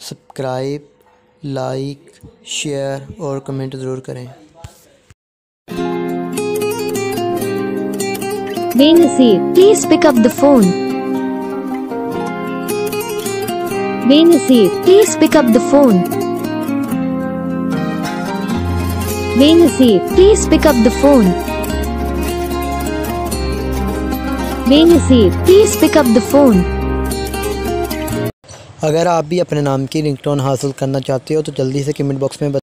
Subscribe, like, share और comment ज़रूर करें। Benazir, please pick up the phone. Benazir, please pick up the phone. Benazir, please pick up the phone. Benazir, please pick up the phone. अगर आप भी अपने नाम की रिंगटोन हासिल करना चाहते हो तो जल्दी से कमेंट बॉक्स में